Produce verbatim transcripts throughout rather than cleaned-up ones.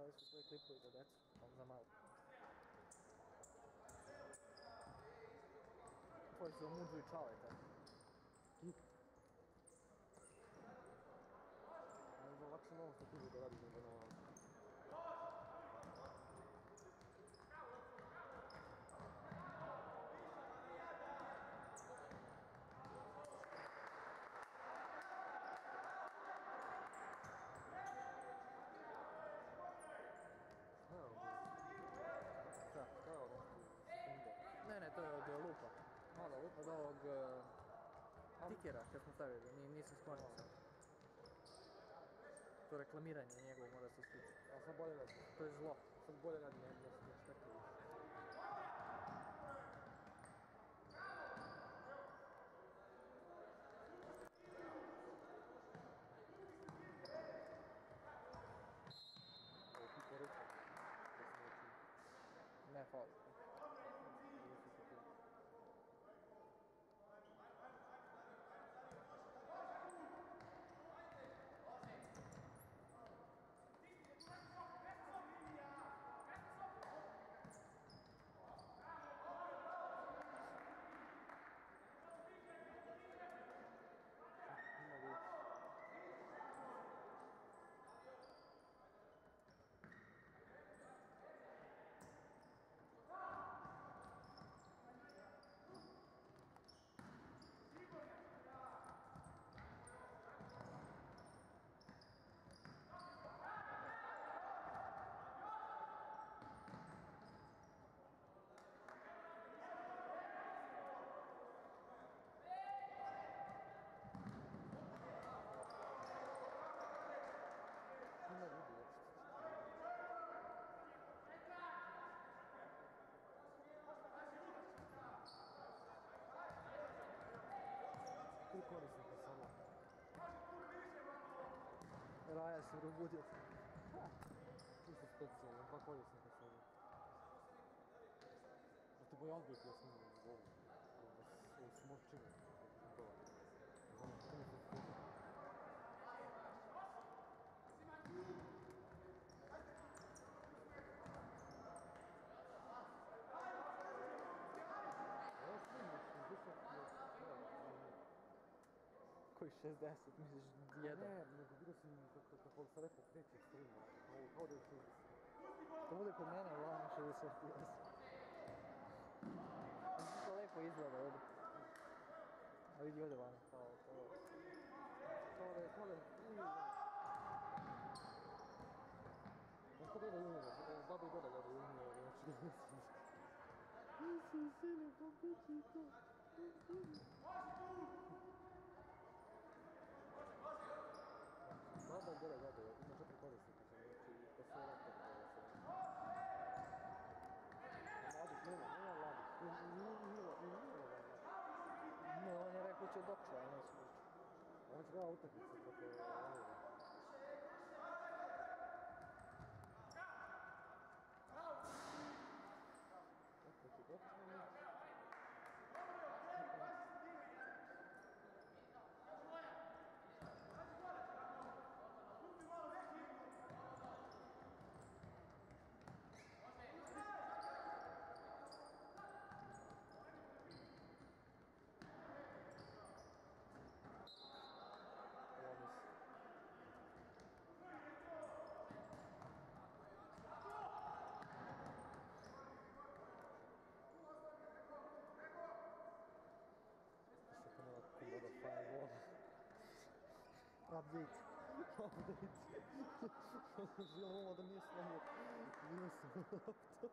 snimali su svoje klipove za decu, ali za malo. Koji su muđu i čale, tako. Možda lakše novo što tuđe da radi nego novo. Ne, ne, to je od lupa. Malo lupa? Od ovog uh, tikera kad smo stavili, Ni, nisam sklonio sam. To reklamiranje njegovo mora se isključiti. A sad bolje radi. To je zlo. Sad bolje radi, ne da se štekli. Ovo ti poruča. Ne, hvala. Tri korisnika samo. Raja se probudio. Ti su specijalni, dva korisnika samo. Da ti boj odbijek ja snimam u ovu. Ovu smočinu. Znam, što mi se snimam. Evo snimam, šezdeset. Koji šezdeset, misliš jedan? Ne, nego vidio sam kako se lepo kreće snima. Kao da je šezdeset. To bude kod mene, uglavnom šezdeset. Mislim to lepo izgleda ovdje. A vidi ovdje vani, kao to... Kao da je, kao da je... Znaš ko gleda juniora? Baba i deda gleda juniora, znači ne misliš. Mislim, sine, pokući to. Baba i deda gledaju, ima četiri korisnika, znači to sve lako da gleda sve. Mladih nema, nema mladih, nije mladih. Ne, on je rekao će doći, ali neće doći. On će gleda utakmice protiv ovoga. Kako će doći, ali neće. Update. Update. Želim ovo da nije snimio. Nije sam laptop.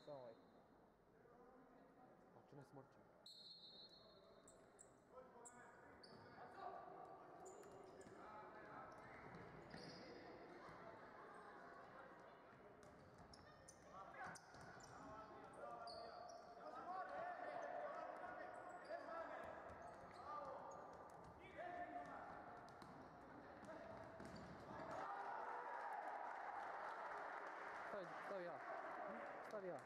Samo ovaj. A čo ne smrčan? Stavi, stavi ja. Stavi ja.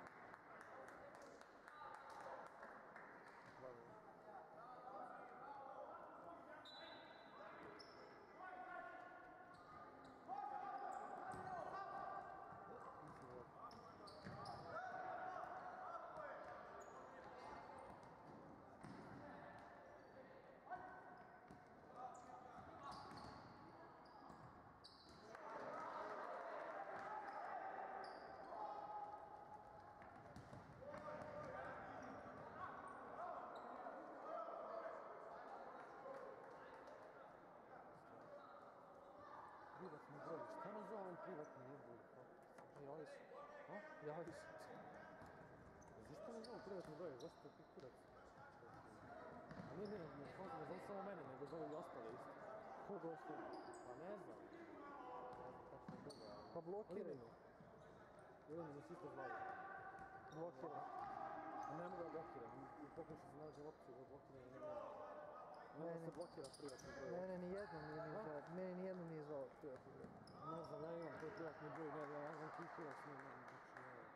Privatni broj, šta me zove ovaj privatni jebol? Javi se. A? Javi se. Zašto me zove privatni broj? Zašto ti kurac? A ne, ne, ne, ne zove samo mene, nego zove i ostale isto. Koga ostalo? Pa ne znam. Ne znam kako se dugo, ali... Pa blokiraj. Jedan mi se isto zvali. Blokiraj. Ne mogu da blokiram, pokušao sam nađem opciju da blokiram i ne mogu. Ne mogu se blokira privatni broj. Mene nijedno nije ni zvao, mene nijedno nije zvao privatni broj. Ne znam, ja imam taj privatni broj, ne znam, ja znam ti kurac, ne znam, znači ne znam.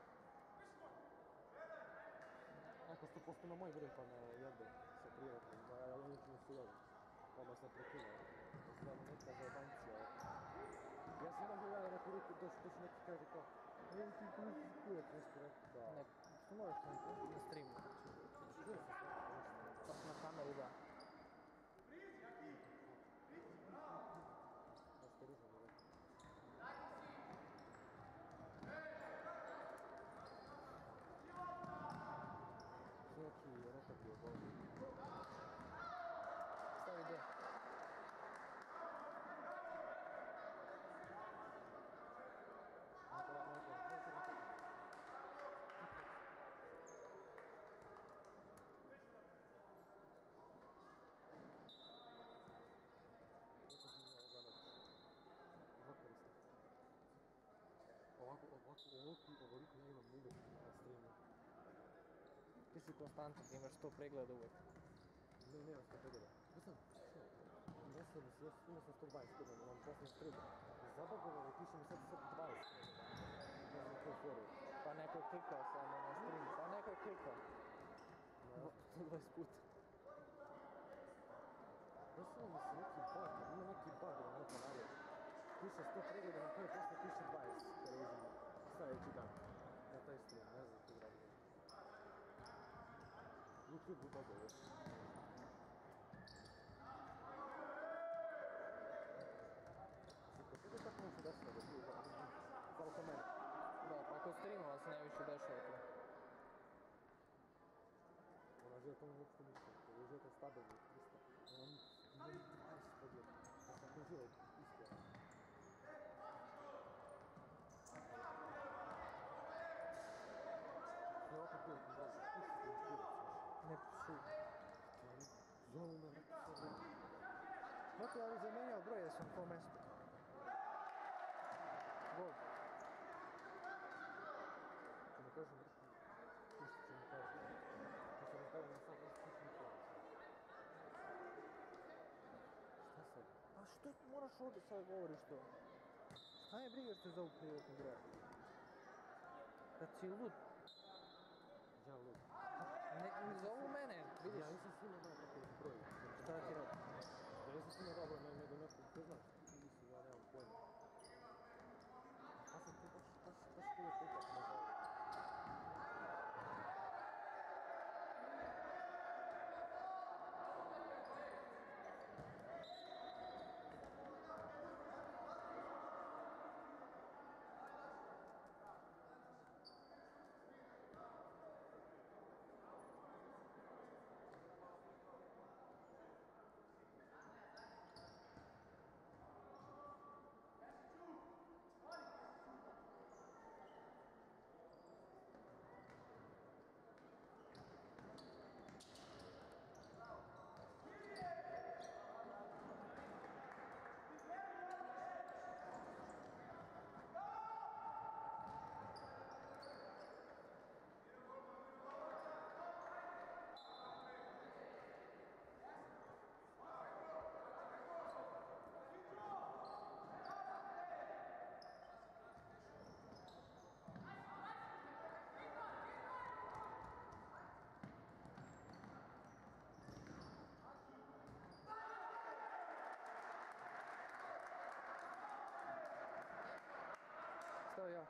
Neko sto posto na moj broj pa me jebe sa privatnim, da ja ničem ne se javim. Odmah sam prekinuo, da se zove neka zajebancija. Ja sam imam gledao neku ruku, došli došli neki kaže kao, evo ti kurac, kurac, nešto rekao kao. Ne, što moraš na, na streamu? Čuo sam svako nešto. Pa na kameru da. Da ste ružno mi rekao. Neki nekak je bolji. Stavi gdje? Ovako, ovako, ovoliko, ovoliko ja imam uvijek na streamu. Ti si konstantan, imaš sto pregleda uvijek. Ne, nema sto pregleda. Ja sam, što? Ja sam, ja sam, imao sam sto dvadeset pregleda, imam posljednji stream. Zabagovalo, piše mi sad sad dvadeset pregleda. Ne znam koju foru. Pa neko je klikao samo na streamu, pa neko je klikao. sto dvadeset puta. Ja sam mi se neki bug, ima neki bug na mojom kanalu. Piše sto pregleda, na kraju posle piše dvadeset pregleda. Sljedeći dan. Na taj stream, ne znam koji radi. YouTube u bogu još. Kako tako mi se desilo da ti samo kod mene? Da, pa kod streamova se najviše dešava to. Ona žele to mi uopšte ništa, jer žele to stabilno, isto. Ona mi dvadeset pregleda. Ja sam konživao isto. Ja opet bio ti broj, pušti ti mi kurac. Ne psuj. Zovu me, neko sve vrlo. Dakle, ali zamenjao broj, ja sam po mjestu. Gol. Če mi kažem, pušti će mi kažem. Če se mi kažem, ja sam pušti mi kurac. Šta sad? A što ti moraš ovdje sad govoriš to? Šta je briga što zovu privatni broj? Kad si lud. Ja lud. Ne, ne zovu mene, vidiš? Ja nisam svima dao tako broj. Šta ti radi? Ja nisam svima dao broj, nego neko, ko znaš? Mislim, ja nemam pojma. Pa sam tu baš, baš, baš tu je putak ne zove. Evo ja.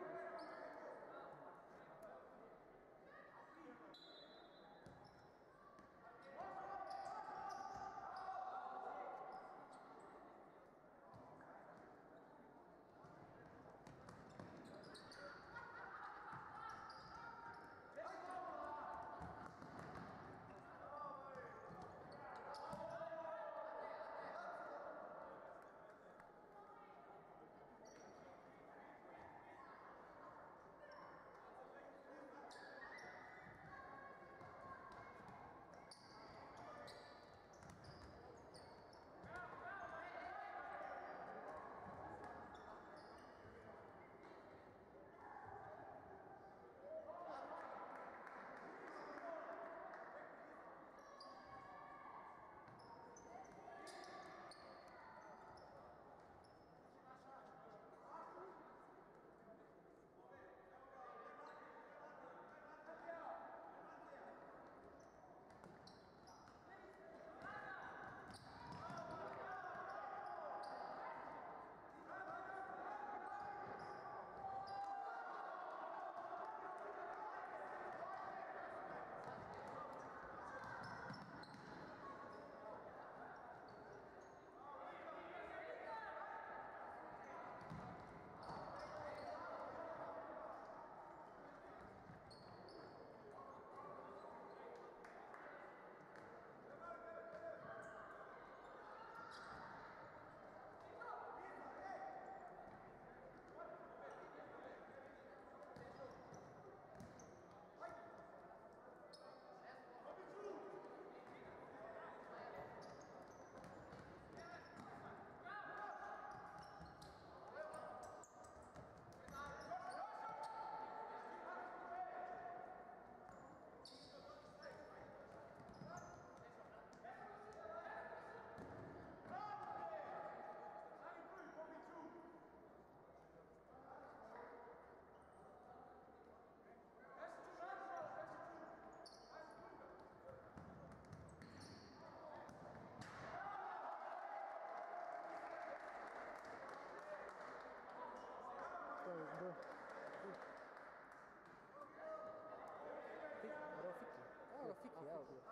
Rafiki, evo ga.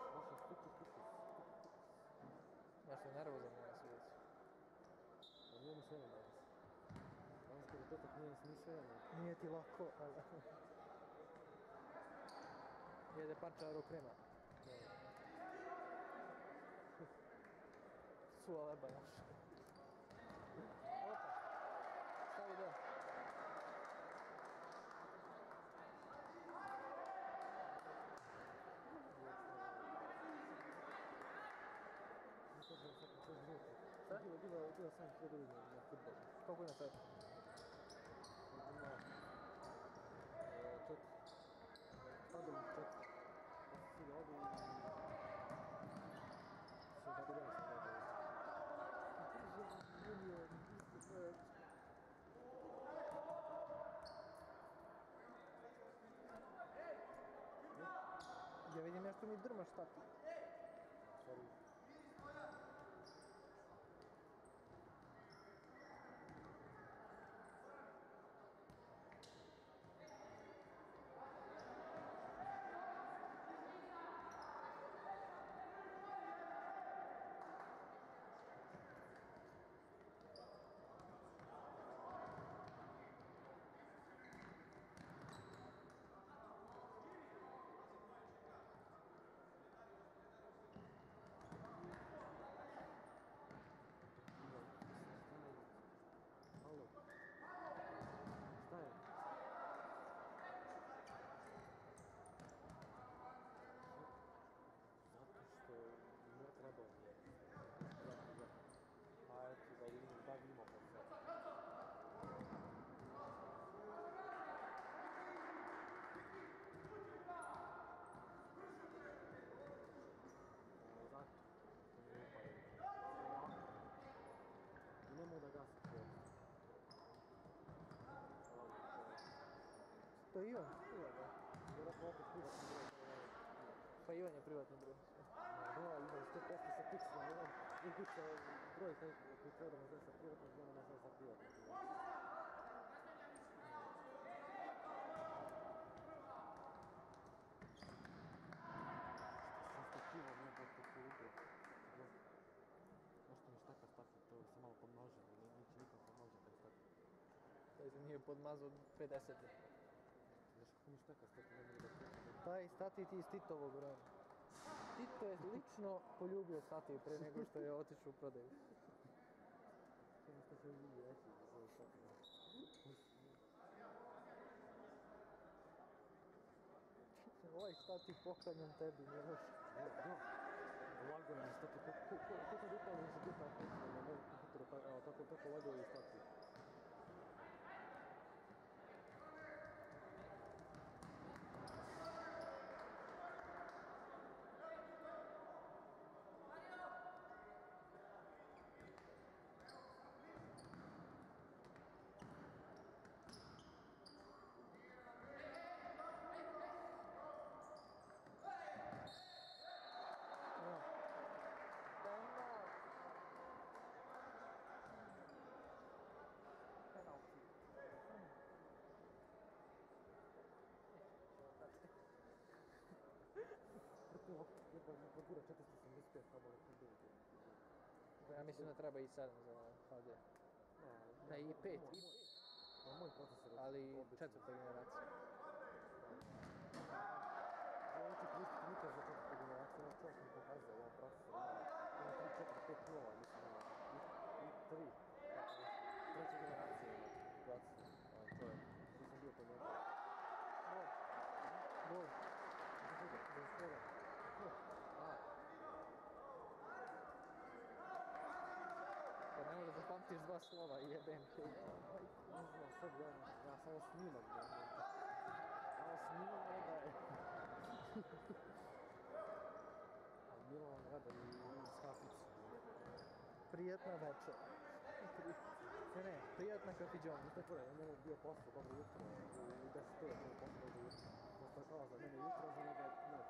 Ja sam nervozan na svijetu. Pa nije mi sve danas. Danas kad je petak nije smišljeno. Nije ti lako, ali... Jede pančaro krema. Suva leba naša. Opa, stavi do. Šta? Bilo, bilo, bilo sam sve godina na futbolu. Koliko ima sad? Ima... četiri. Padali četiri. Pa su svi ovdje i... Sve tako da sam gledao. Ja vidim nešto mi drmaš tako. Sorry. To je Ivan? Vjerojatno opet privatni broj. Pa Ivan je privatni broj. Da, Ivan sto posto sa kućnom, Ivan i kuća broj koji treba da me zove sa privatnog, da me zove sa privatnog. je podmazao pedeset. Znaš kako mi šteka stati, ne mogu da kuću. Taj stati ti iz Titovog vremena. Tito je lično poljubio stati pre nego što je otišao u prodaju. Samo što se vidi reći za svoje stati. Ovaj stati poklanjam tebi, Miloš. Da, da. Lago je stati, ko kad upali se tu tako, na moj kompjuter, evo tako, tako lago je stati. Prokura četiristo osamdeset pet kabala kod Ja mislim da treba i sedam za H D. Ne, i pet, i Na moj procesor je ali obično. četvrta generacija. Ja neću koristiti nikad za četvrtu generaciju, ono čovjek mi pokazao ovaj procesor, ima tri četiri pet nula, mislim, i tri. Treća generacija ima procesor, ovaj čovjek, nisam bio po njega. Gol. Gol. Za svoga. A. Pa ne možeš da pamtiš dva slova i jebem te. Ne znam, sad ja, ja samo snimam, ja samo snimam, onda je. A Milan gleda i s kaficu. Prijetna večer. Ne, ne, prijatna kafiđona. Tako je, ja njemu bio posao, dobro jutro, u deset ura njemu posao dobro jutro. Posto je kao za mene jutro, za njega noć.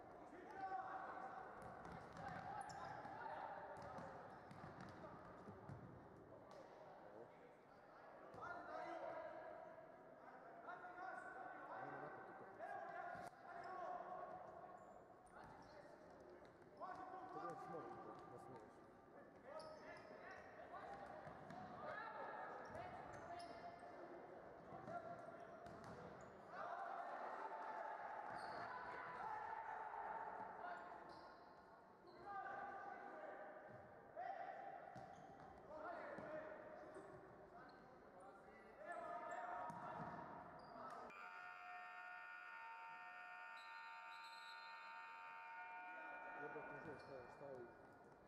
Jebate žel, šta je, šta je uši.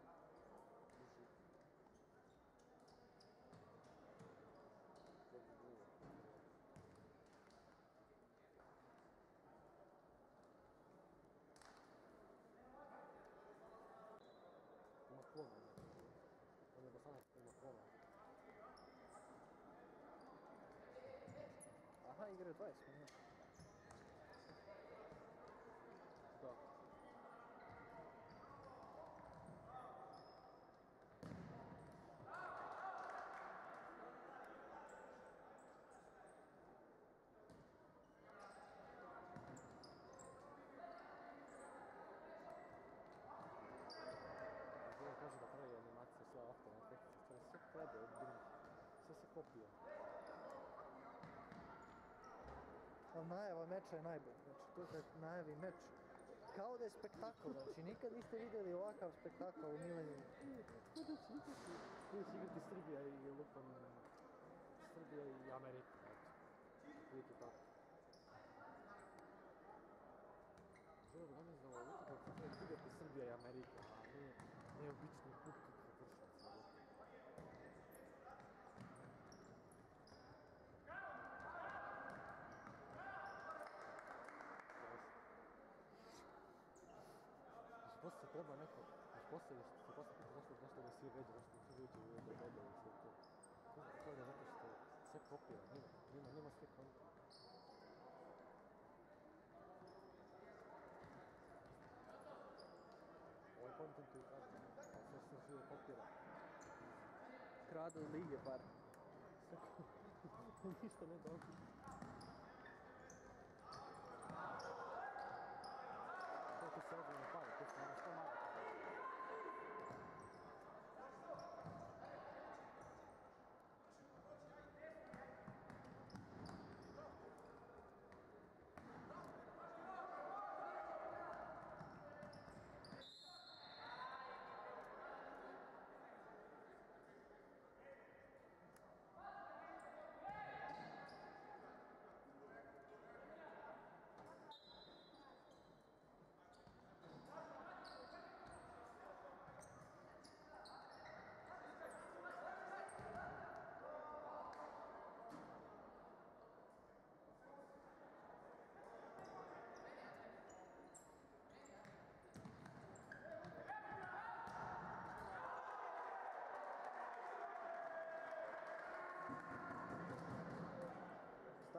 Dobro drugo. Ima klona. On je Bosanac, ima klona. Aha, igra dvadeset minuta. Da. Kaže da pravi animacije, sve after efekte, sve krede od drugih, sve se kopija. Ali najava meča je najbolj, znači to kad najavi meč, kao da je spektakl, znači nikad niste vidjeli ovakav spektakl u Milenijumu. Kako da će igrati? Kako će igrati Srbija i lupam, Srbija i Amerika, eto. Vidite tako. Žele organizovao utakmicu kako će igrati Srbija i Amerika, a ne, ne obični klub kakva vršnica. Poslije treba neko, znaš poslije se poslije pita zašto, zašto ga svi veđe, zašto svi veđe u Adobe i sve to. To je zato što sve kopira, nema, nema, nema sve konta. Ovaj content je kradu, a sve što svi je kopira. Kradu lige par. Sve kopira, ništa ne dobiti. To se ovdje ne pali, to se ono što malo.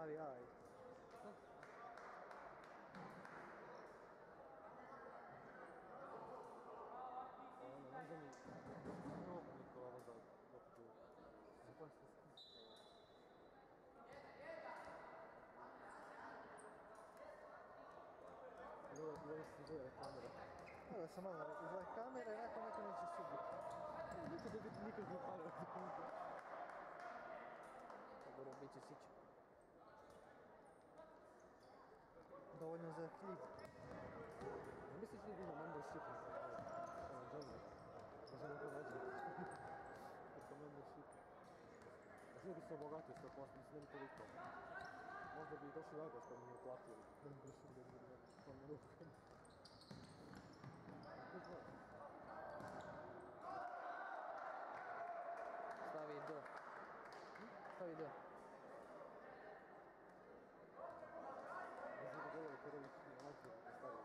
stavi aj. Ono, možda mi novo niko ovo za opću. Za koja ste smisla? Ovo je se zove kamera. Da sam malo rekao, izgleda kamera i nakon neko neće subiti. Neće dobiti nikakve pare od toga. Dobro, bit će sića. Dovoljno za hljib. Ne misliš li da ima membership na džemlju? Možemo to nađe. Preko membership. A svi bi se obogatio sto posto, mislim, ne bi toliko. Možda bi došli Vegas pa bi mi uplatili membership da bi bilo to na rukom. Ko zna? Stavi D. Stavi D. Možda bi gledali prvi nalazi da stavili.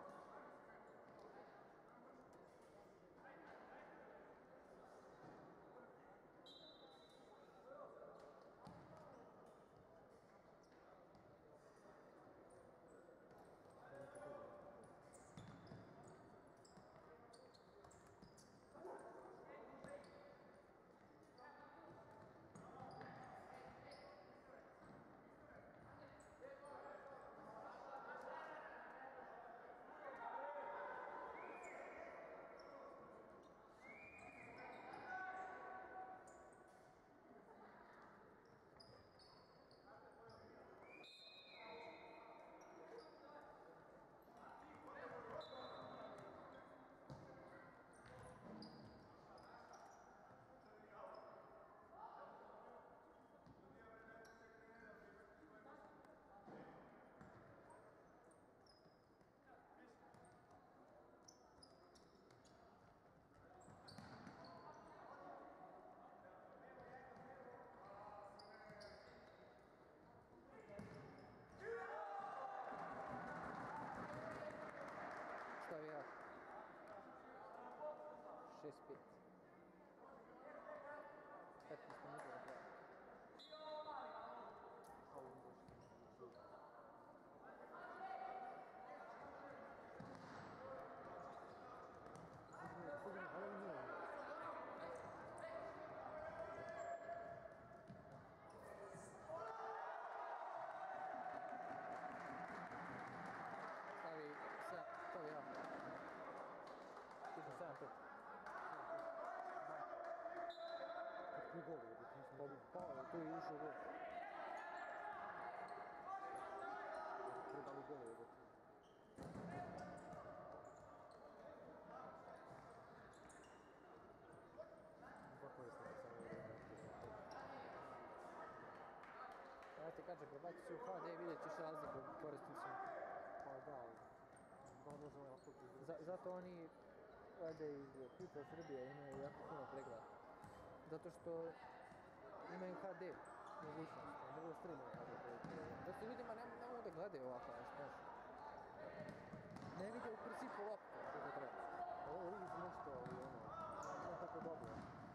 Stavi ja. šest pet. petnaest minuta da kraja. Ovo je došli. Ali nije. Stavi sedam, stavi ja. Pišem sedam pet. Kakvi goli, da ti nismo bili. Pa, tu je ušao gol. Predali goli, da ti. Kako je sve samo vrijeme? Ja ti kažem, prebaci se u H D i vidjet ćeš razliku korisnicima. Pa da, da ne znam ja kako Za, zato oni, valjda iz Pipa Srbije, imaju jako puno pregleda. Zato što imaju H D mogućnost, ne mogu streamati H D. Da su ljudima ne, ne mogu da gledaju ovako nešto, znaš. Ne vide u principu loptu kako treba. Ovo je vidiš nešto, ali ono, ne tako dobro.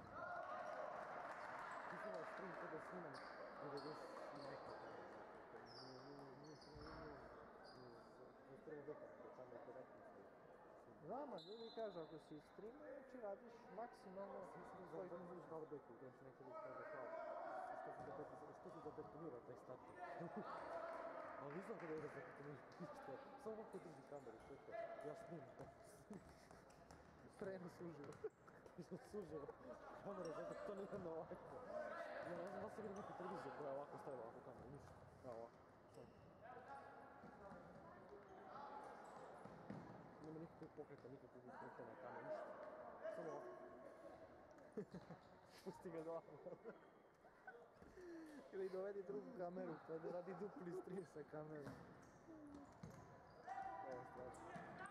Ti si imao stream kada snimam devedeset i nekako. Nije, nije, nije, nije, nije, iz prvog veka, tamo je devetnaesti. Znamo, ljudi kažu ako si streamujući radiš maksimalno svoj... Zato vidiš da beku, igram se neki lik kaže kao, što si zabetonirao taj stativ? Ali nisam kada je zabetonirao ništa, samo ovako drži kameru, sve to, ja snimam tako. Prenos uživo. Nisam suživo, kamera zabetonirana ovako. Ja ne znam da sam vidio neku televiziju koja je ovako stavila ovako kameru, ništa, evo ovako, samo. Nema nikakvog pokreta, nikakvog ukreta tamo, ništa. Samo ovako. Pusti ga glavu. Ili dovedi drugu kameru pa da radi dupli stream sa kamerom. Ovo je strašno.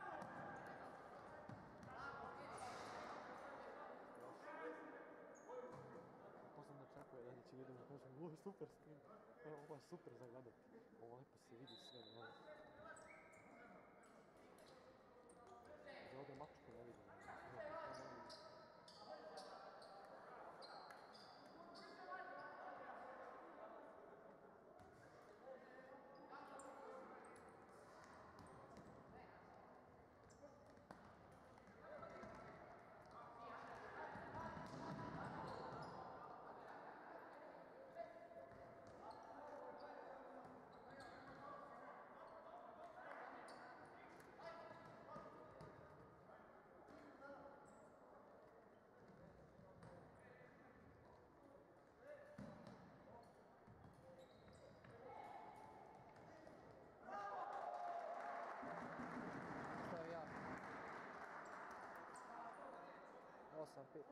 To sam načekuje da će ljudima kažem, ovo je super stream. Evo, ovo je super za gledati. Ovo lepo se vidi sve na ovo. Za ovdje mačku ne vidim. osam pet.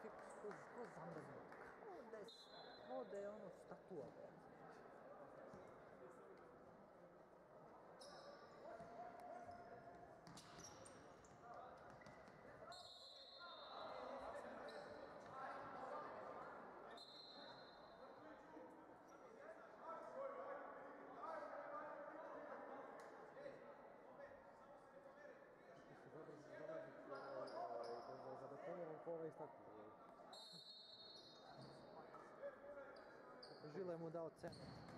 grafik skroz, skroz zamrznut. Kao da je, kao da je ono statua. Zabetoniram ko ovaj stakli. Žile mu dao cement.